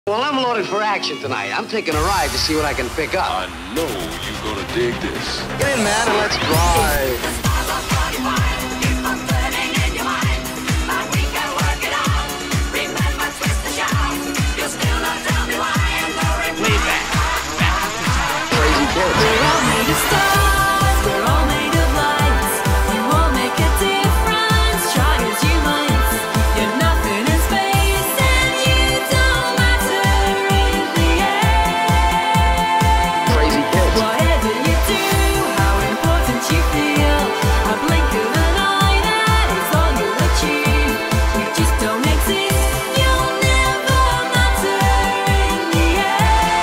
Well, I'm loaded for action tonight. I'm taking a ride to see what I can pick up. I know you're gonna dig this. Get in, man, and let's drive. Leave that. Crazy kids. We're all made of stars, we're all made of lights. You all make a difference, try as you might. You're nothing in space and you don't matter in the end. Crazy kids. Whatever you do, how important you feel, a blink of an eye, that is all you'll achieve. You just don't exist, you'll never matter in the end.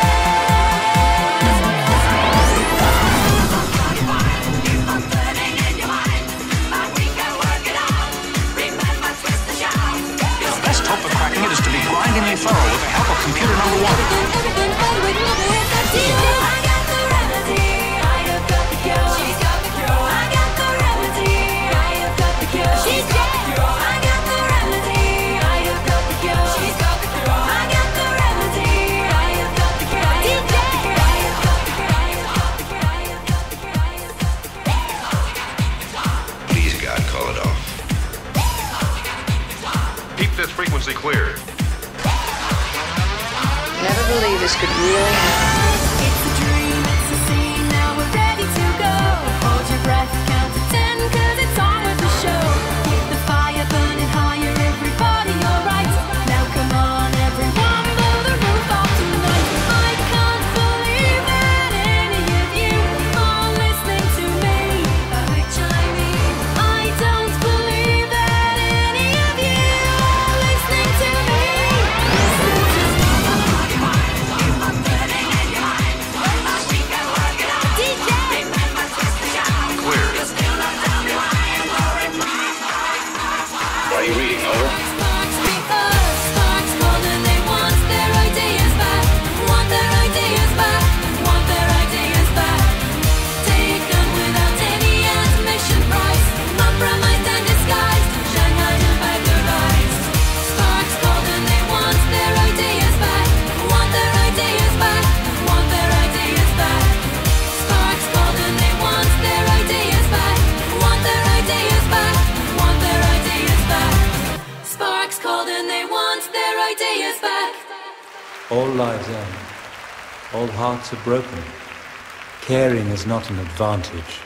The best hope of cracking it is to be grindingly thorough with the help of computer number one. Everything fun with mother is up to you. I got the remedy, I have got the cure. She's got the cure. I got the remedy, I have got the cure. She's got the cure. I got the remedy, I have got the cure. She's got the cure. I got the remedy, I have got the cure. DJ, I have got the cure. I have got the cure. I have got the cure. I have got the cure. Please, God, call it off. Keep this frequency clear. Never believed this could really happen. It's a dream, it's a scene, now we're ready to go. Hold your breath, count to 10, 'cause it's on with the show. Keep the fire burning higher, everybody alright. Now come on, everyone, blow the roof off tonight. I can't believe that any of you are listening to me, which I mean, I don't believe that any of you are listening to me. Clear. What are you reading, over? Sparks be us, sparks golden, they want their ideas back, want their ideas back, want their ideas back. Taken without any admission price, compromised and disguised, Shanghai and burglarized. Sparks golden, they want their ideas back, want their ideas back, want their ideas back. Sparks golden, they want their ideas back, want their ideas back, want their ideas back. Sparks cold and they want their ideas back. All lives end. All hearts are broken. Caring is not an advantage.